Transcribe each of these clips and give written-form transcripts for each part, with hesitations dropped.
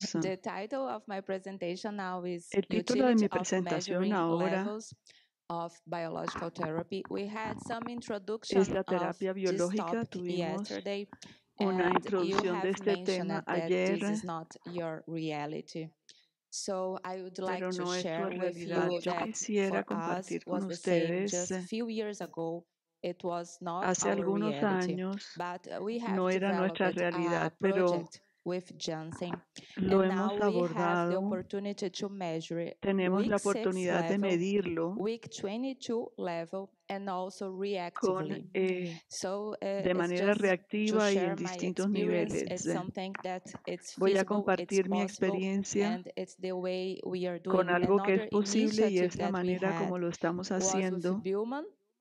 The title of my presentation now is El título de mi Utility of presentación Measuring ahora Levels of Biological Therapy. We had some es introduction la of terapia this biológica. topic Tuvimos yesterday, una and you introducción de have este mentioned tema that this ayer, is not your reality. So I would like pero to no es su share with realidad. you Yo that quisiera for us compartir con was the same. ustedes, Just a few years ago, it was not hace our algunos reality, años but we have no era nuestra developed a realidad, pero project with Janssen, lo and hemos now we have the abordado, opportunity to measure tenemos la week 6 oportunidad de level, medirlo week 22 level, and also con, reactively. So de it's manera just to reactiva y share en my distintos experience. niveles. It's something that it's Voy a feasible, it's compartir mi possible, experiencia and it's the way we are con doing. algo que es Another posible y initiative es la that we manera had como lo estamos was with haciendo. Billman.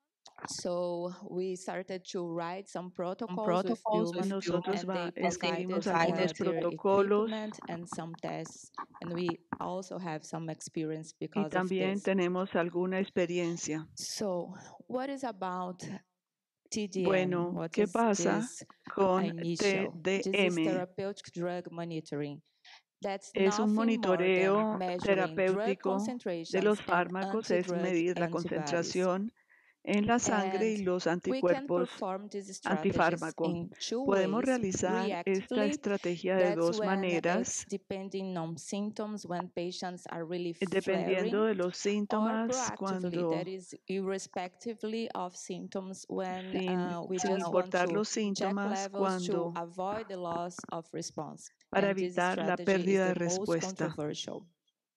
So we started to write some protocols with Billman, Nosotros and they escribimos provided algunos their protocolos equipment and some tests, and we also have some experience y because of también this. tenemos alguna experiencia. So what is about TDM? Bueno, What ¿qué is pasa this con initial? This is TDM? therapeutic drug monitoring. That's Es un nothing more than monitoreo measuring drug terapéutico de concentrations los and fármacos, es anti-drug medir la antibodies. concentración en la sangre y And los we can anticuerpos perform these strategies antifármaco. in two Podemos ways. realizar esta Reactively, estrategia de that's dos when it's maneras, depending on symptoms when patients are really dependiendo flaring, de los or síntomas, proactively, cuando that is irrespectively of symptoms when we sin just want importar to los check síntomas, levels to cuando avoid the loss of response. para And this evitar la strategy is pérdida de the most respuesta. controversial.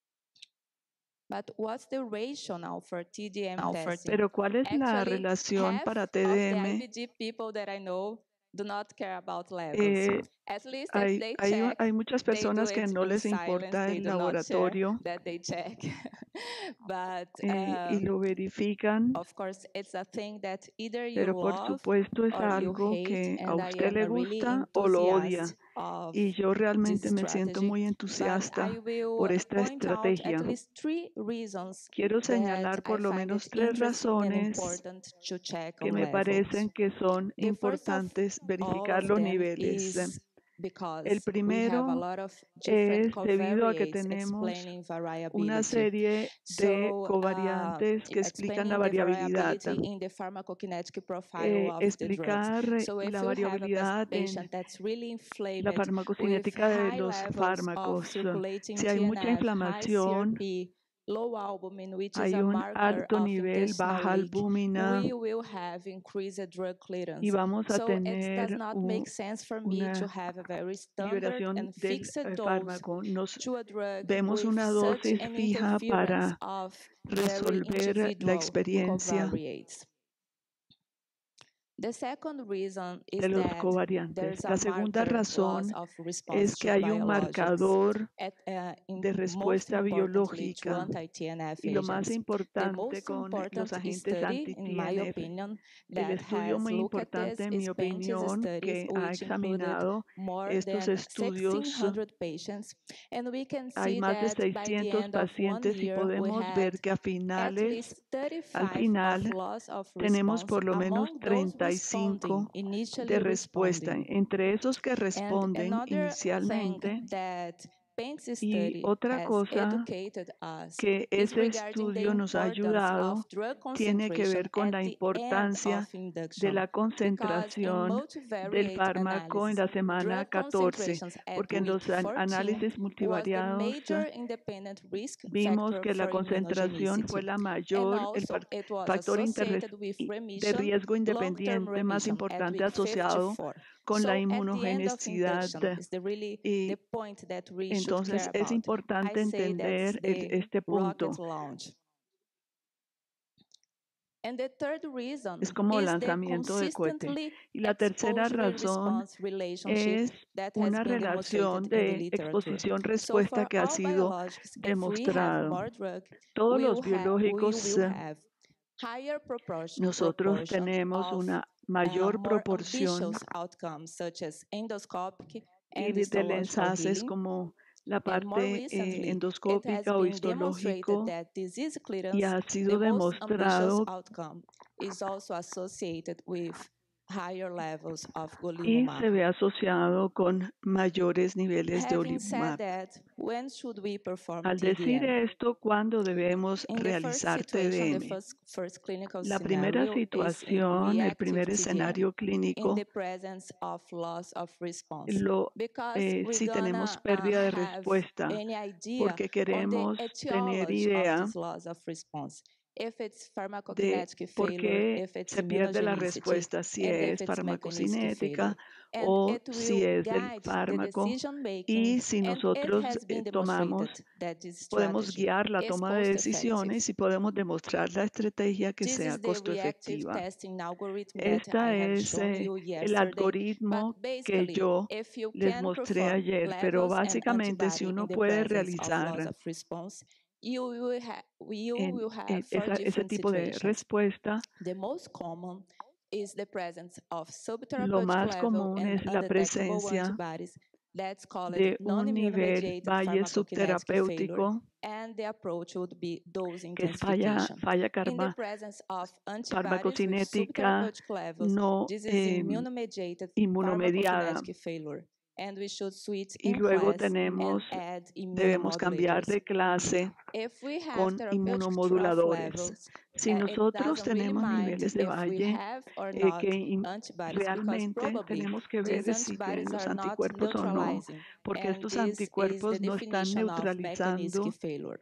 But what's the rationale for TDM testing? Pero ¿cuál es la Actually, relación half para of the TDM? IBD people that I know do not care about levels. At least if they check, Hay muchas they do personas que it no in les silence. importa They el do not share laboratorio that they check. But y lo verifican, of course, it's a thing that either you pero por love supuesto es or you algo hate, que a and I usted am le a really gusta o lo odia. enthusiast of Y yo this realmente me siento strategy. muy But I entusiasta will por esta point out estrategia. at least 3 reasons Quiero that señalar I por lo find menos it 3 interesting and razones important to check que on me levels. parecen que son The first of importantes all verificar of los them niveles. is El because we have a primero lot of different es debido a que covariates tenemos explaining una variability. serie de So covariantes que explican la explaining the variabilidad. variability in the pharmacokinetic profile of the drugs. Explicar So if la you have a variabilidad patient en that's really la inflamed with farmacocinética de high los levels of fármacos. circulating Si hay mucha TNF, high inflamación, CRP, low albumin, which is hay a un marker alto of nivel, intestinal baja leak, albúmina we will have increased drug y clearance. vamos a So it does tener not make sense for me to una have a very standard liberación and del fixed dose fármaco. to a drug Vemos with una such dosis an fija interference para of very resolver la individual experiencia covariates. The second reason is de los that covariantes. there's a La segunda marker razón loss of response es que to hay un biologics marcador in de most respuesta importantly to biológica. anti-TNF Y lo más agents. The importante most con los important agentes study, in my anti-TNF. opinion, El that estudio has muy looked at importante, this en mi is Pence's opinión, studies, que ha which included examinado more estos than estudios. 1,600 patients. And we can Hay see más de that by the 600 end of 1 pacientes y year, we podemos had ver que at least al 35 final of loss of tenemos response por lo menos among those 35 responding, initially de respuesta. responding. Entre esos que And responden another thing inicialmente, that Pence's y study otra has cosa educated us que is ese regarding the estudio nos ha importance ayudado of drug tiene que concentration ver con at la the end importancia of de induction. la Because in concentración del multivariate fármaco en analysis, la semana drug 14, concentrations at porque en week los 14 análisis was the multivariados major independent risk vimos factor que la for concentración fue immunogenicity. la And mayor, el also, it was factor associated with de remission, riesgo long-term independiente más remission at importante week asociado 54. con la So at the end of inmunogenicidad. induction is the Y point that we should entonces care es about. I importante say that's entender the este punto. rocket launch. And the third reason Es como is the lanzamiento de cohete. consistently Y la tercera razón exposure-response relationship es that has una been relación demonstrated in the de literature. So exposición-respuesta for que ha all sido biologics, if we have demostrado. more drug, Todos we los will biológicos, have higher nosotros proportion tenemos of una mayor more proporción ambitious outcomes, such as endoscopic y and de histological enlaces healing. como la And more parte recently, it has endoscópica o been demonstrated histológico that disease y clearance, ha the sido most ambitious demostrado outcome, is also associated with higher levels of y golimumab. se ve asociado con mayores niveles de Having said golimumab. that, when should we perform Al decir TDM? esto, ¿cuándo debemos In the first realizar situation, the TDM? first clinical La primera scenario is in situación, el reactive primer TDM escenario in clínico, the presence of loss of response, lo, because we're si tenemos gonna pérdida de have respuesta, any idea porque on the queremos tener etiology of idea this loss of response. If it's de pharmacokinetic por failure, qué if it's se pierde la immunogenicity, respuesta, si and if es it's mechanistic farmacocinética failure. And o it si will es del guide the fármaco, decision making, y si and it nosotros has been tomamos, demonstrated that this podemos strategy guiar la is toma de cost-effective. decisiones y podemos demostrar la estrategia que This sea is the costo reactive efectiva. testing algorithm that Esta I have es shown you el yesterday. algoritmo But que basically, yo if you les can mostré perform ayer, pero levels and básicamente si antibody uno in the puede presence of loss realizar of response, you en will have four ese different tipo de situations. respuesta, The most common is the presence of lo subtherapeutic más level común and es la undetectable presencia antibodies. That's called de un nivel non-immune-mediated valle pharmacokinetic failure, subterapéutico and the approach would be dose que es falla intensification. In the presence of antibodies with farmacocinética subtherapeutic levels, no this is immune-mediated inmunomediada. pharmacokinetic failure, and we should switch Y in luego class and debemos cambiar immunomodulators. de clase If we have con therapeutic trough inmunomoduladores. levels, Si it nosotros doesn't really tenemos mind niveles de if we valle have or not que antibodies, because realmente probably tenemos que these ver si antibodies los are not anticuerpos o no, neutralizing, porque and estos this is the anticuerpos no están definition of neutralizando mechanistic failure.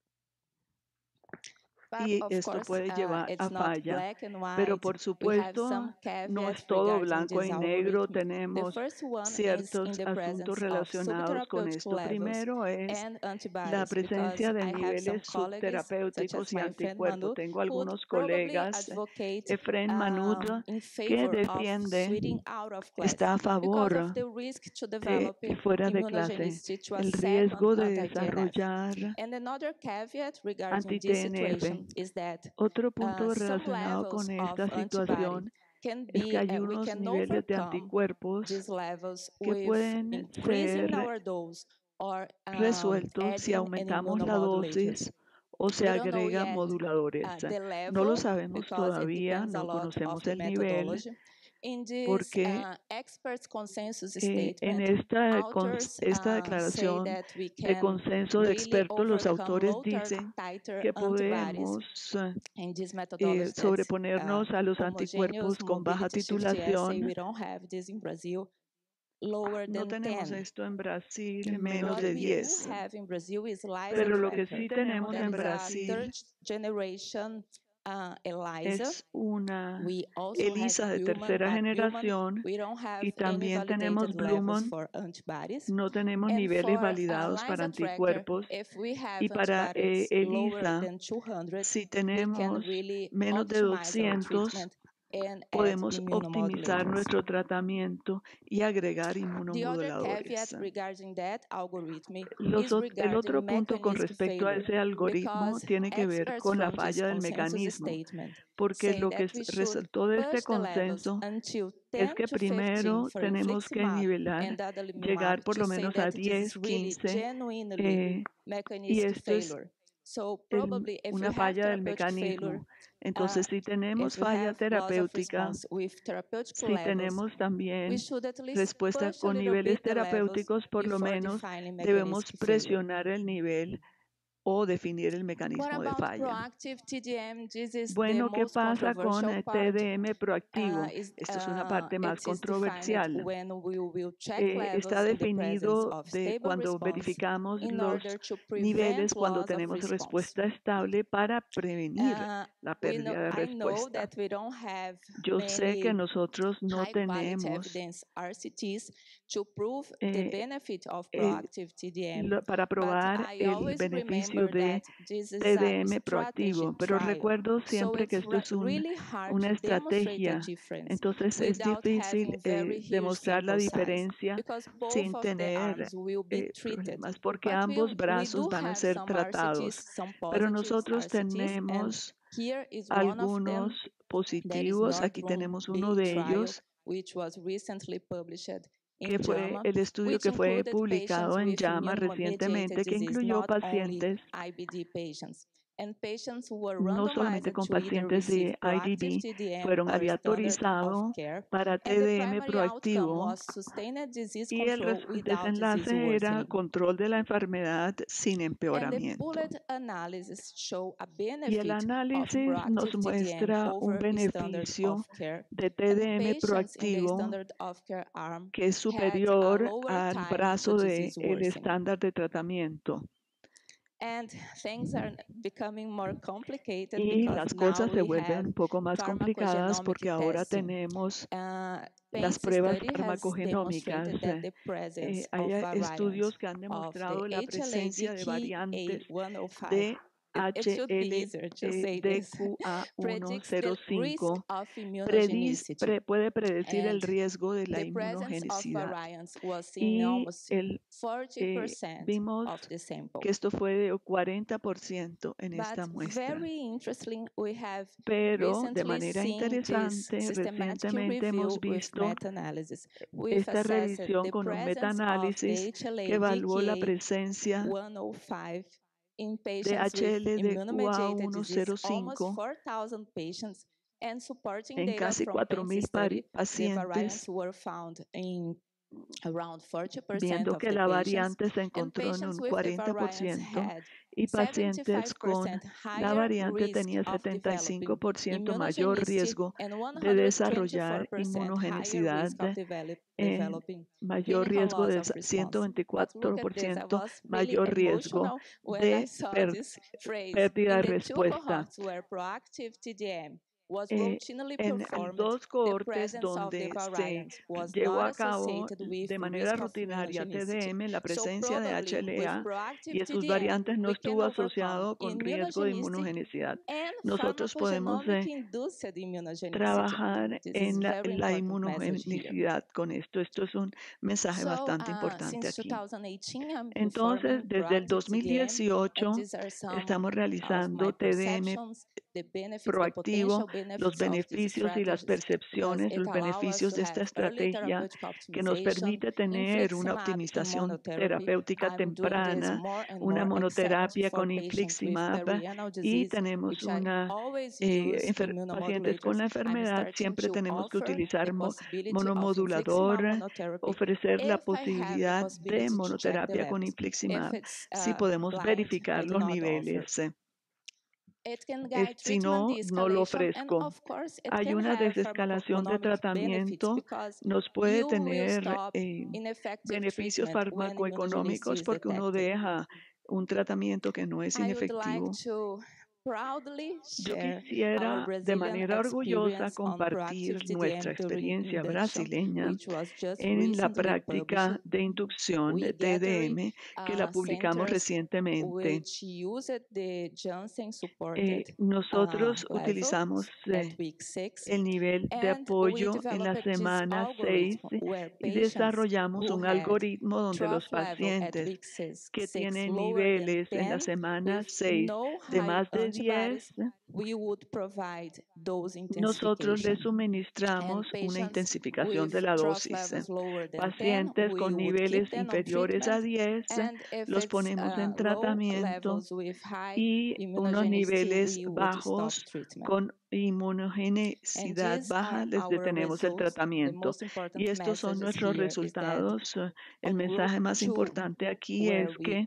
But y of esto course, puede llevar a it's not falla. black and Pero white. por We have supuesto, some no es caveats todo regarding blanco this y negro. algorithm. The Tenemos first one is ciertos in the asuntos presence of relacionados con subtherapeutic esto. levels Primero es and la antibodies, because presencia de I have some niveles colleagues, such as subterapéuticos y my friend anticuerpos. Manu, Tengo who would algunos probably colegas, advocate Efren Manud, in que favor of defiende, switching out of class está a because of favor the risk to de developing fuera de clase, immunogenicity to a el second riesgo de anti-TNF. desarrollar And another caveat regarding this anti-TNF. situation is that Otro punto some relacionado levels con of esta antibody situación can es que be, hay we unos can niveles de overcome anticuerpos these levels que with pueden increasing ser our dose or resueltos si adding an aumentamos la immunomodulator. dosis o se We don't know agrega yet moduladores. the No lo level sabemos because it todavía, depends a no lot of conocemos the el nivel, methodology. In this porque experts consensus en statement, esta authors say declaración that we de can consenso de really expertos, los overcome autores low dicen titer que antibodies podemos in this methodology that's sobreponernos a los homogeneous anticuerpos con baja mobility shift assay. titulación. We don't have this in Brazil, lower No than tenemos 10. esto en Brasil, menos What de we do 10. have in Brazil is Pero lo que Lysa sí Tracker. tenemos That en is a Brasil third generation ELISA. es una We also have ELISA de Bluman, tercera but Bluman, generación we don't have y any también tenemos validated levels Bluman, for antibodies. no tenemos And niveles for validados para Lysa Tracker, anticuerpos. if we have Y para antibodies lower ELISA, than 200, si we can tenemos really menos de optimize our 200, treatment and add podemos optimizar immunomodulators. nuestro tratamiento y agregar The other inmunomoduladores. caveat regarding that algorithm is El regarding otro punto con mechanistic respecto a failure, ese algoritmo because tiene que ver experts con la from this falla del consensus mecanismo, statement porque say lo que that we should resultó de este push the levels consenso until es 10 que to 15 primero for tenemos que infliximab nivelar, and adalimumab llegar por to lo say menos a that this 10, is really 15, genuinely y mechanistic esto es failure. So probably if una we have falla del therapeutic failure, mecanismo. Entonces, si tenemos if we falla have loss of terapéutica, response with therapeutic si levels, tenemos we también should at least respuesta push a con little niveles bit the levels terapéuticos, por lo before menos defining debemos mechanistic failure. presionar el nivel o definir el What mecanismo de about falla. proactive TDM? This is the Bueno, ¿qué most pasa con controversial part. TDM proactivo? Esto es una parte más It is defined controversial. when we will check Está levels in the presence definido of de stable cuando response verificamos in los order to prevent niveles cuando loss of tenemos response. respuesta estable para prevenir la pérdida de I know respuesta. that we don't have Yo sé que many nosotros no high quality tenemos evidence RCTs to prove the benefit of proactive TDM, para but probar I el always beneficio remember de that this is a TDM strategy proactivo, pero trial. recuerdo So siempre que it's esto es really hard una to demonstrate a estrategia. difference Entonces es without difícil having very huge demostrar la sample size, diferencia because both sin of the tener arms will be treated. problemas, porque But ambos we brazos do van a have ser some tratados. RCTs, some Pero positive nosotros RCTs, and tenemos here is one of them. algunos That is positivos. Aquí Nordrum tenemos uno B de trial, ellos, which was recently published que in fue JAMA, el estudio which que fue included patients publicado en with JAMA immune-mediated recientemente, que disease, incluyó not only pacientes IBD patients. no solamente con pacientes de IDB, fueron aleatorizados para TDM proactivo y el desenlace era control de la enfermedad sin empeoramiento. Y el análisis nos muestra un beneficio de TDM proactivo que es superior al brazo del estándar de tratamiento. Y las cosas se vuelven un poco más complicadas porque ahora tenemos las pruebas farmacogenómicas. Hay estudios que han demostrado la presencia de variantes de HLDQA105 puede predecir el riesgo de la inmunogenicidad. Y vimos que esto fue de 40% en esta muestra. Pero de manera interesante, recientemente hemos visto esta revisión con un metaanálisis que evaluó la presencia de HLDQA105 en casi 4,000 pacientes, viendo que la variante se encontró en un 40% y pacientes con la variante tenían 75% mayor riesgo de desarrollar inmunogenicidad, mayor riesgo de 124% mayor riesgo de pérdida de respuesta. En dos cohortes donde se llevó a cabo de manera rutinaria TDM, la presencia de HLA y sus variantes no estuvo asociado con riesgo de inmunogenicidad. Nosotros podemos trabajar en la inmunogenicidad con esto. Esto es un mensaje bastante importante aquí. Entonces, desde el 2018 estamos realizando TDM proactivo, los beneficios y las percepciones, los beneficios de esta estrategia que nos permite tener una optimización terapéutica temprana, una monoterapia con infliximab y tenemos pacientes con la enfermedad, siempre tenemos que utilizar monomodulador, ofrecer la posibilidad de monoterapia con infliximab si podemos verificar los niveles. Si no, no lo ofrezco. Hay una desescalación de tratamiento, nos puede tener beneficios farmacoeconómicos porque uno deja un tratamiento que no es inefectivo. Yo quisiera de manera orgullosa compartir nuestra experiencia brasileña en la práctica de inducción de TDM que la publicamos recientemente. Nosotros utilizamos el nivel de apoyo en la semana 6 y desarrollamos un algoritmo donde los pacientes que tienen niveles en la semana 6 de más de 10, nosotros les suministramos una intensificación de la dosis. Pacientes con niveles inferiores a 10 los ponemos en tratamiento y unos niveles bajos con inmunogenicidad baja les detenemos el tratamiento. Y estos son nuestros resultados. El mensaje más importante aquí es que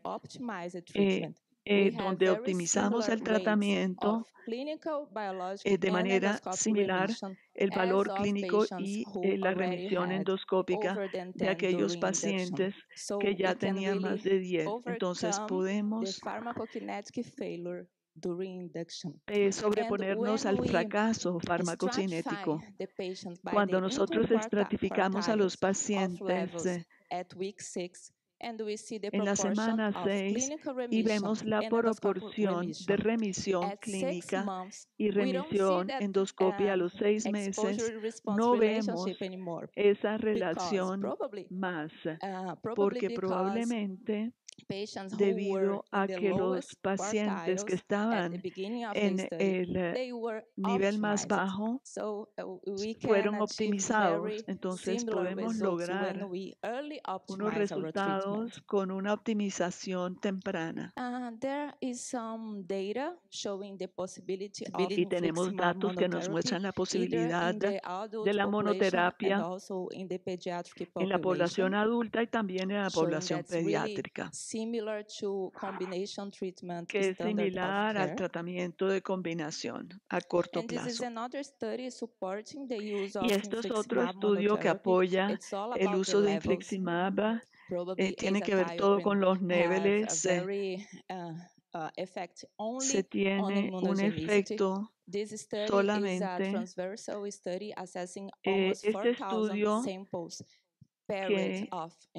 donde optimizamos el tratamiento de manera similar, el valor clínico y la remisión endoscópica de aquellos pacientes que ya tenían más de 10. Entonces podemos sobreponernos al fracaso farmacocinético. Cuando nosotros estratificamos a los pacientes en la semana 6 y vemos la proporción de remisión clínica y remisión endoscopia a los 6 meses, no vemos esa relación más, porque probablemente debido a que los pacientes que estaban en el nivel más bajo fueron optimizados. Entonces podemos lograr unos resultados con una optimización temprana. Y tenemos datos que nos muestran la posibilidad de la monoterapia en la población adulta y también en la población pediátrica, que es similar al tratamiento de combinación a corto plazo. Y esto es otro estudio que apoya el uso de infliximab. Tiene que ver todo con los niveles. Se tiene un efecto solamente. Este estudio que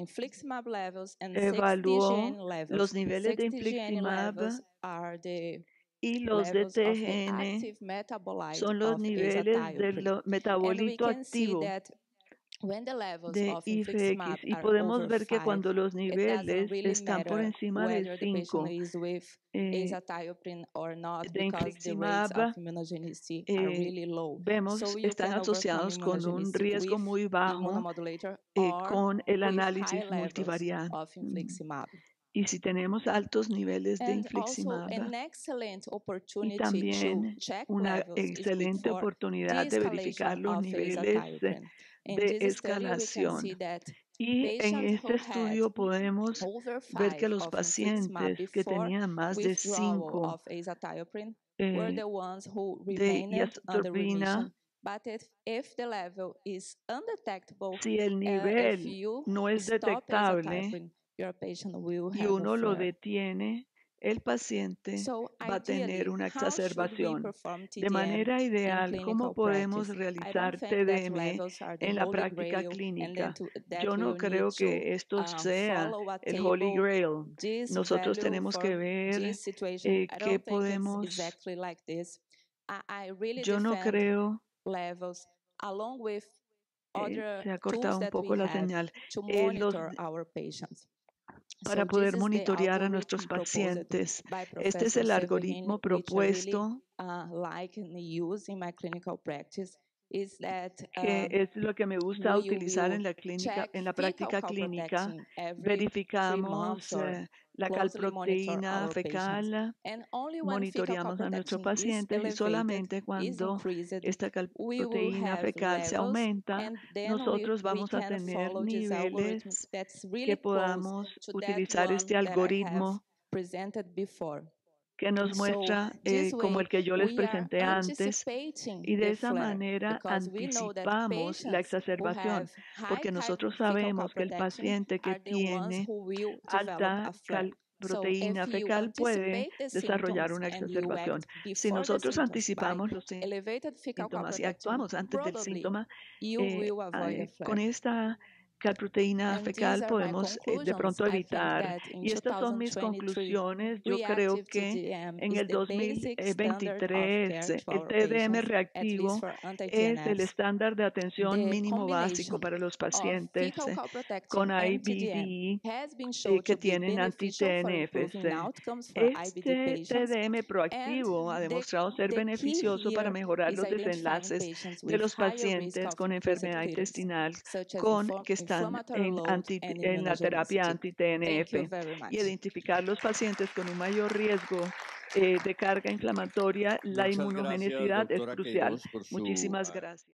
evaluó los niveles de infliximab y los de TGN son los niveles del metabolito activo de IFX, y podemos ver que cuando los niveles están por encima de 5 de infliximab, vemos están asociados con un riesgo muy bajo con el análisis multivariante. Y si tenemos altos niveles de infliximab, y también una excelente oportunidad de verificar los niveles de escalación. Y en este estudio podemos ver que los pacientes que tenían más de 5 de iatrogena, si el nivel no es detectable y uno lo detiene, el paciente va a tener una exacerbación. De manera ideal, ¿cómo podemos realizar TDM en la práctica clínica? Yo no creo que esto sea el Holy Grail. Nosotros tenemos que ver qué podemos. Yo no creo. Se ha cortado un poco la señal. Para poder monitorear a nuestros pacientes. Este es el algoritmo propuesto, que es lo que me gusta utilizar en la clínica, en la práctica clínica. Verificamos la calproteína fecal, monitoreamos a nuestros pacientes y solamente cuando esta calproteína fecal se aumenta, nosotros vamos a tener niveles que podamos utilizar este algoritmo que nos muestra como el que yo les presenté antes, y de esa manera anticipamos la exacerbación, porque nosotros sabemos que el paciente que tiene alta proteína fecal puede desarrollar una exacerbación. Si nosotros anticipamos los síntomas y actuamos antes del síntoma, con esta calproteína fecal podemos de pronto evitar. Y estas son mis conclusiones. Yo creo que en el 2023 el TDM reactivo es el estándar de atención mínimo básico para los pacientes con IBD que tienen anti-TNFs. Este TDM proactivo ha demostrado ser beneficioso para mejorar los desenlaces de los pacientes con enfermedad intestinal que están en la terapia anti-TNF, y identificar los pacientes con un mayor riesgo de carga inflamatoria. La inmunogenicidad es crucial. Muchísimas gracias.